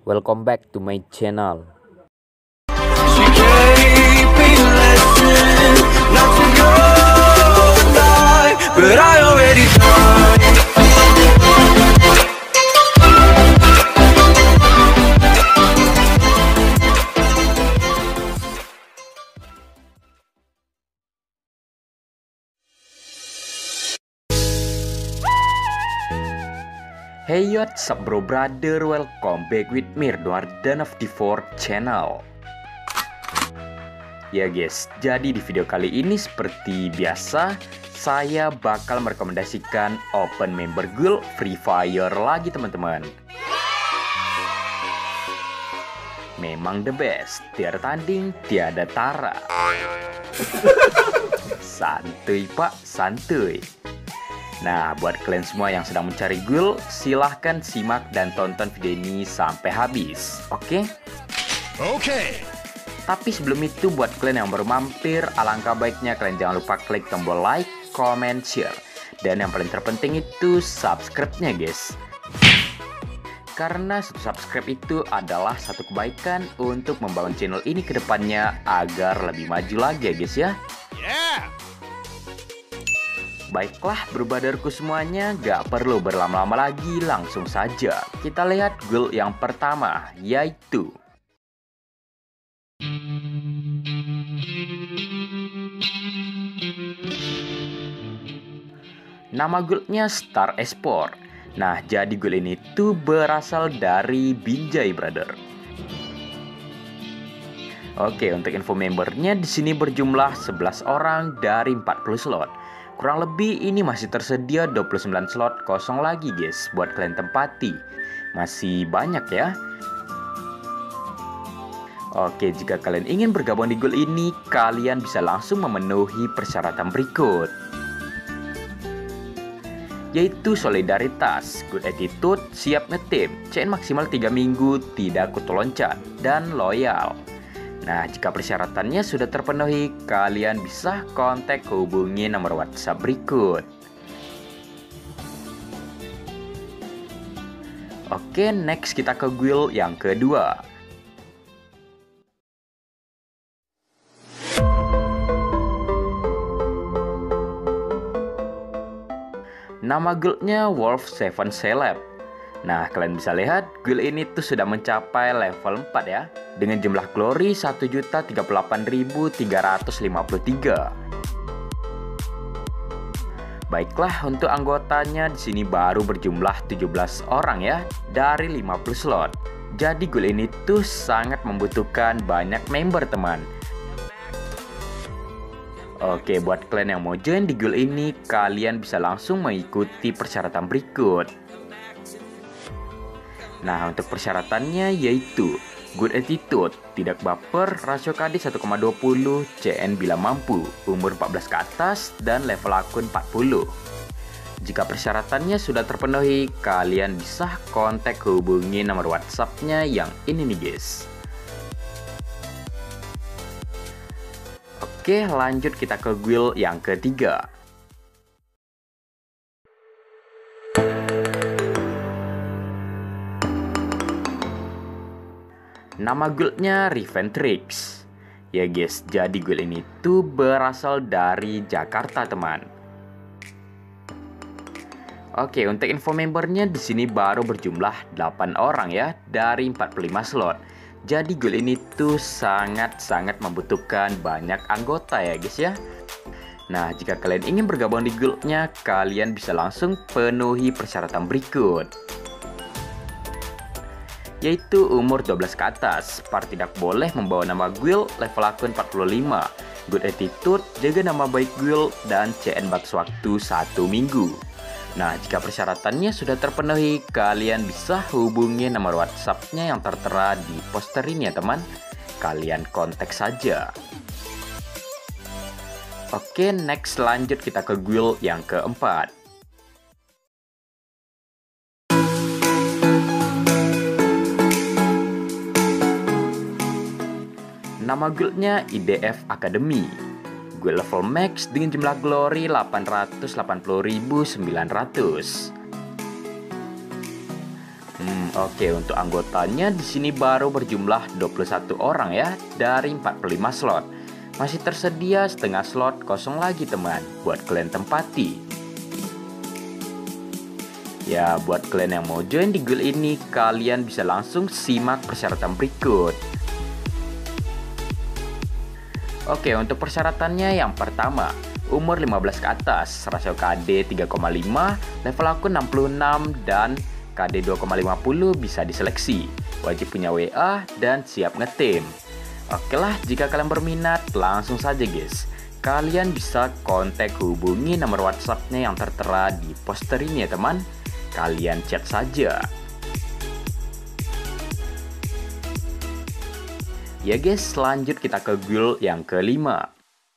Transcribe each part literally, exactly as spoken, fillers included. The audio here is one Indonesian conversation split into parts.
Welcome back to my channel. She gave me lessons not to go die, but I already died. Hey what's up bro brother, welcome back with me Ridwan of the fourth channel. Ya guys, jadi di video kali ini seperti biasa saya bakal merekomendasikan open member guild Free Fire lagi teman-teman. Memang the best, tiada tanding, tiada tara. Santuy pak, santuy. Nah, buat kalian semua yang sedang mencari guild, silahkan simak dan tonton video ini sampai habis, oke? Okay? Oke. Okay. Tapi sebelum itu, buat kalian yang baru mampir, alangkah baiknya kalian jangan lupa klik tombol like, comment, share. Dan yang paling terpenting itu subscribe-nya guys. Karena satu subscribe itu adalah satu kebaikan untuk membangun channel ini ke depannya agar lebih maju lagi ya guys ya. Yeah. Baiklah berbadarku semuanya, gak perlu berlama-lama lagi, langsung saja kita lihat guild yang pertama, yaitu nama guildnya Star Esport. Nah, jadi guild ini tuh berasal dari Binjai brother. Oke, untuk info membernya di sini berjumlah sebelas orang dari empat puluh slot. Kurang lebih ini masih tersedia dua puluh sembilan slot kosong lagi guys buat kalian tempati. Masih banyak ya. Oke, jika kalian ingin bergabung di guild ini, kalian bisa langsung memenuhi persyaratan berikut. Yaitu solidaritas, good attitude, siap ngetim, C N maksimal tiga minggu, tidak kutu loncat, dan loyal. Nah, jika persyaratannya sudah terpenuhi, kalian bisa kontak hubungi nomor WhatsApp berikut. Oke, next kita ke guild yang kedua. Nama guildnya Wolf Seven Celeb. Nah, kalian bisa lihat guild ini tuh sudah mencapai level empat ya, dengan jumlah glory satu juta tiga puluh delapan ribu tiga ratus lima puluh tiga. Baiklah, untuk anggotanya di sini baru berjumlah tujuh belas orang ya, dari lima puluh slot. Jadi guild ini tuh sangat membutuhkan banyak member teman. Oke, buat kalian yang mau join di guild ini, kalian bisa langsung mengikuti persyaratan berikut. Nah, untuk persyaratannya yaitu good attitude, tidak baper, rasio K D satu koma dua puluh, C N bila mampu, umur empat belas ke atas, dan level akun empat puluh. Jika persyaratannya sudah terpenuhi, kalian bisa kontak hubungi nomor WhatsApp-nya yang ini nih guys. Oke, lanjut kita ke guild yang ketiga. Nama guildnya Reventrix. Ya guys, jadi guild ini tuh berasal dari Jakarta teman. Oke, untuk info membernya di sini baru berjumlah delapan orang ya, dari empat puluh lima slot. Jadi guild ini tuh sangat-sangat membutuhkan banyak anggota ya guys ya. Nah, jika kalian ingin bergabung di guildnya, kalian bisa langsung penuhi persyaratan berikut. Yaitu umur dua belas ke atas, par tidak boleh membawa nama guild, level akun empat puluh lima, good attitude, jaga nama baik guild, dan C N batas waktu satu minggu. Nah, jika persyaratannya sudah terpenuhi, kalian bisa hubungi nomor WhatsApp-nya yang tertera di poster ini ya teman. Kalian kontak saja. Oke, next lanjut kita ke guild yang keempat. Nama guildnya I D F Academy. Guild level max dengan jumlah glory delapan ratus delapan puluh ribu sembilan ratus. Hmm, oke, untuk anggotanya di sini baru berjumlah dua puluh satu orang ya, dari empat puluh lima slot. Masih tersedia setengah slot kosong lagi teman, buat kalian tempati. Ya, buat kalian yang mau join di guild ini, kalian bisa langsung simak persyaratan berikut. Oke, untuk persyaratannya yang pertama, umur lima belas ke atas, rasio K D tiga koma lima, level akun enam puluh enam, dan K D dua koma lima puluh bisa diseleksi. Wajib punya W A dan siap ngetim. Oke lah, jika kalian berminat, langsung saja guys. Kalian bisa kontak hubungi nomor WhatsApp-nya yang tertera di poster ini ya teman. Kalian chat saja. Ya guys, lanjut kita ke guild yang kelima.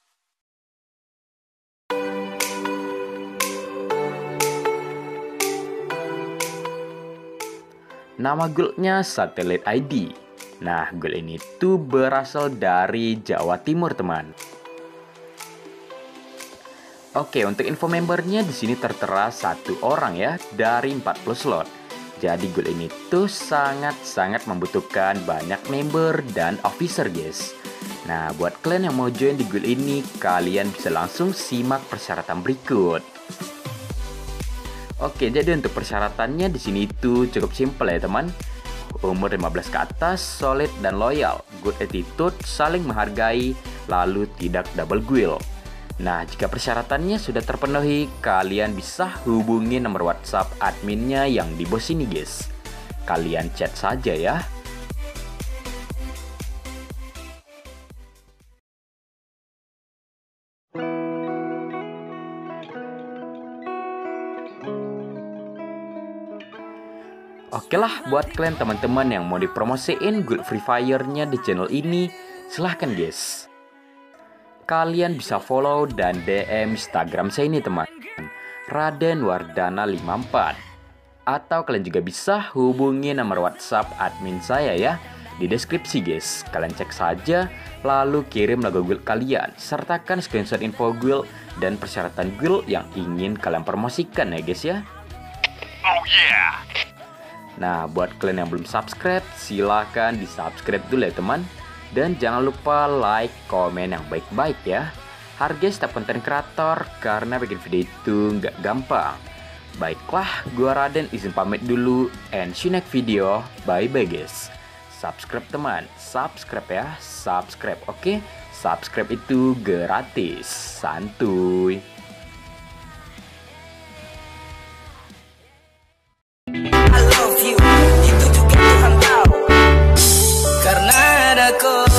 Nama guildnya Satellite I D. Nah, guild ini tuh berasal dari Jawa Timur, teman. Oke, untuk info membernya di sini tertera satu orang ya dari empat puluh slot. Jadi guild ini tuh sangat-sangat membutuhkan banyak member dan officer, guys. Nah, buat kalian yang mau join di guild ini, kalian bisa langsung simak persyaratan berikut. Oke, jadi untuk persyaratannya di sini tuh cukup simpel ya, teman. Umur lima belas ke atas, solid dan loyal, good attitude, saling menghargai, lalu tidak double guild. Nah, jika persyaratannya sudah terpenuhi, kalian bisa hubungi nomor WhatsApp adminnya yang di bawah sini, guys. Kalian chat saja ya. Oke lah, buat kalian teman-teman yang mau dipromosiin guild Free Fire-nya di channel ini, silahkan guys. Kalian bisa follow dan D M Instagram saya ini teman, Raden Wardana lima empat. Atau kalian juga bisa hubungi nomor WhatsApp admin saya ya, di deskripsi guys. Kalian cek saja, lalu kirim logo guild kalian, sertakan screenshot info guild dan persyaratan guild yang ingin kalian promosikan ya guys ya. Oh yeah. Nah, buat kalian yang belum subscribe, silahkan di subscribe dulu ya teman. Dan jangan lupa like, komen yang baik-baik ya. Hargai setiap konten kreator, karena bikin video itu nggak gampang. Baiklah, gua Raden izin pamit dulu, and see you next video. Bye-bye guys. Subscribe teman, subscribe ya, subscribe oke? Okay? Subscribe itu gratis, santuy. Karena ada kau